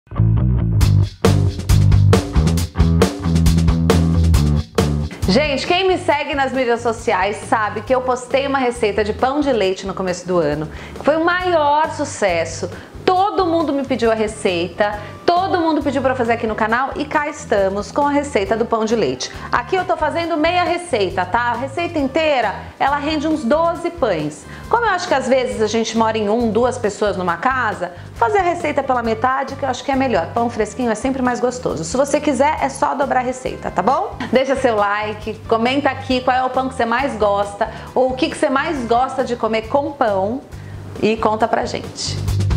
Gente, quem me segue nas mídias sociais sabe que eu postei uma receita de pão de leite no começo do ano, que foi o maior sucesso. Todo mundo me pediu a receita, todo mundo pediu para fazer aqui no canal e cá estamos com a receita do pão de leite. Aqui eu tô fazendo meia receita, tá? A receita inteira, ela rende uns 12 pães. Como eu acho que às vezes a gente mora em 1, 2 pessoas numa casa, fazer a receita pela metade que eu acho que é melhor. Pão fresquinho é sempre mais gostoso. Se você quiser, é só dobrar a receita, tá bom? Deixa seu like, comenta aqui qual é o pão que você mais gosta ou o que você mais gosta de comer com pão e conta pra gente.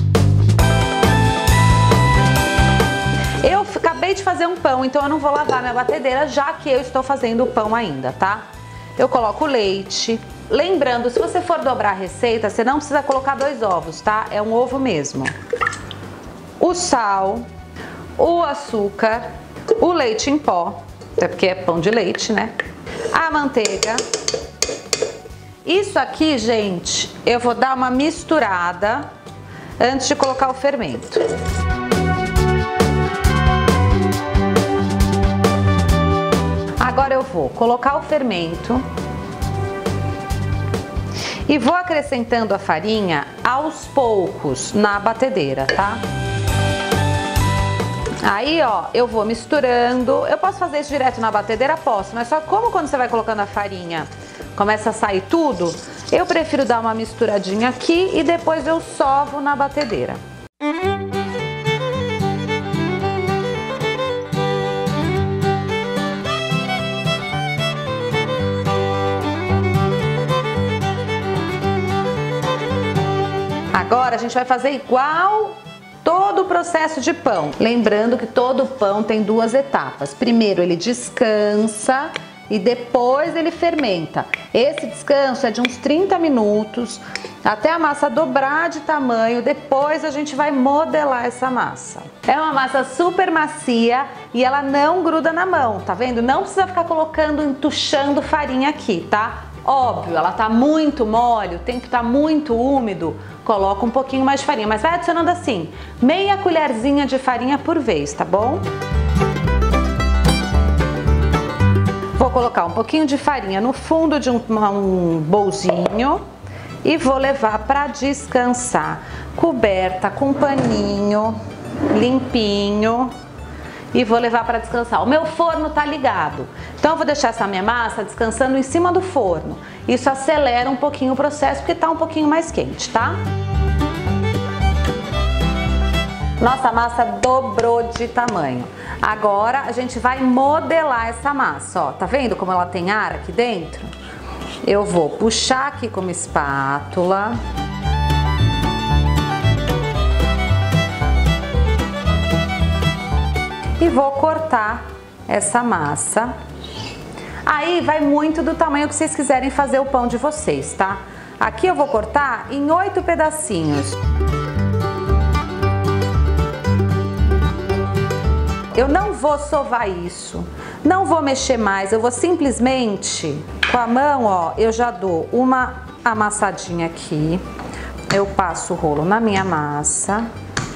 Eu acabei de fazer um pão, então eu não vou lavar minha batedeira, já que eu estou fazendo o pão ainda, tá? Eu coloco o leite. Lembrando, se você for dobrar a receita, você não precisa colocar 2 ovos, tá? É um ovo mesmo. O sal, o açúcar, o leite em pó, até porque é pão de leite, né? A manteiga. Isso aqui, gente, eu vou dar uma misturada antes de colocar o fermento. Agora eu vou colocar o fermento e vou acrescentando a farinha aos poucos na batedeira, tá? Aí, ó, eu vou misturando. Eu posso fazer isso direto na batedeira? Posso, mas só como quando você vai colocando a farinha começa a sair tudo, eu prefiro dar uma misturadinha aqui e depois eu sovo na batedeira. Agora a gente vai fazer igual todo o processo de pão. Lembrando que todo pão tem 2 etapas. Primeiro ele descansa e depois ele fermenta. Esse descanso é de uns 30 minutos até a massa dobrar de tamanho. Depois a gente vai modelar essa massa. É uma massa super macia e ela não gruda na mão, tá vendo? Não precisa ficar colocando, entuchando farinha aqui, tá? Óbvio, ela tá muito mole, o tempo tá muito úmido, coloca um pouquinho mais de farinha, mas vai adicionando assim, meia colherzinha de farinha por vez, tá bom? Vou colocar um pouquinho de farinha no fundo de um bolzinho e vou levar para descansar, coberta com paninho limpinho. E vou levar para descansar. O meu forno tá ligado, então eu vou deixar essa minha massa descansando em cima do forno. Isso acelera um pouquinho o processo porque tá um pouquinho mais quente, tá? Nossa massa dobrou de tamanho. Agora a gente vai modelar essa massa, ó. Tá vendo como ela tem ar aqui dentro? Eu vou puxar aqui com uma espátula. E vou cortar essa massa. Aí vai muito do tamanho que vocês quiserem fazer o pão de vocês, tá? Aqui eu vou cortar em 8 pedacinhos. Eu não vou sovar isso, não vou mexer mais, eu vou simplesmente, com a mão, ó, eu já dou uma amassadinha aqui. Eu passo o rolo na minha massa.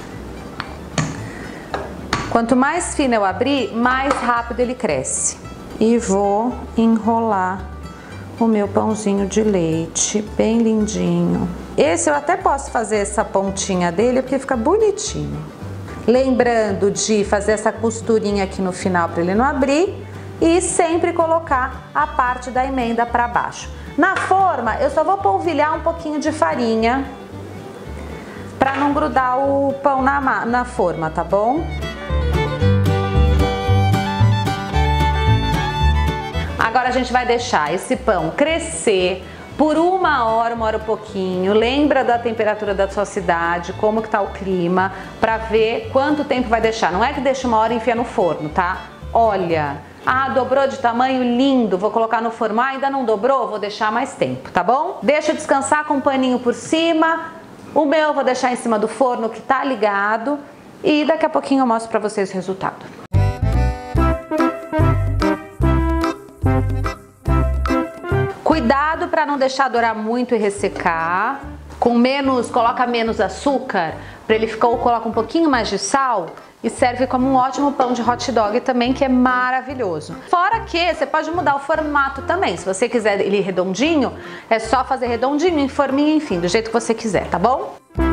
Quanto mais fino eu abrir, mais rápido ele cresce. E vou enrolar o meu pãozinho de leite, bem lindinho. Esse eu até posso fazer essa pontinha dele, porque fica bonitinho. Lembrando de fazer essa costurinha aqui no final para ele não abrir e sempre colocar a parte da emenda para baixo. Na forma, eu só vou polvilhar um pouquinho de farinha para não grudar o pão na forma, tá bom? Agora a gente vai deixar esse pão crescer por 1 hora, 1 hora e pouquinho. Lembra da temperatura da sua cidade, como que tá o clima, para ver quanto tempo vai deixar. Não é que deixa 1 hora e enfia no forno, tá? Olha, dobrou de tamanho, lindo, vou colocar no forno. Ainda não dobrou? Vou deixar mais tempo, tá bom? Deixa descansar com um paninho por cima. O meu eu vou deixar em cima do forno que tá ligado e daqui a pouquinho eu mostro pra vocês o resultado. Cuidado para não deixar dourar muito e ressecar. Coloca menos açúcar para ele ficar, ou coloca um pouquinho mais de sal e serve como um ótimo pão de hot dog também, que é maravilhoso. Fora que você pode mudar o formato também. Se você quiser ele redondinho, é só fazer redondinho, em forminha, enfim, do jeito que você quiser, tá bom?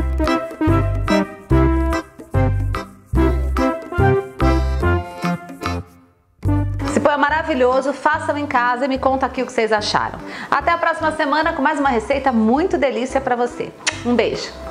Esse pão é maravilhoso, façam em casa e me conta aqui o que vocês acharam. Até a próxima semana com mais uma receita muito delícia pra você. Um beijo!